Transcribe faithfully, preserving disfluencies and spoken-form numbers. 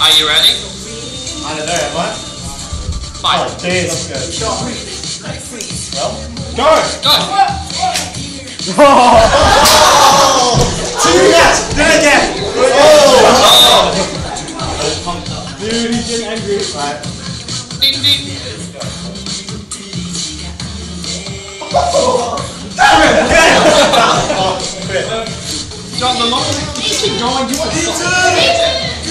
Are you ready? I don't know, am I? Five. Oh, cheers. Let's go. Well, go! Go! Oh! Two yes! Do it again! Oh! Dude, he's getting angry. Right. Ding ding! Damn it! Get it! Oh, quit. John, the longer you keep going, you will.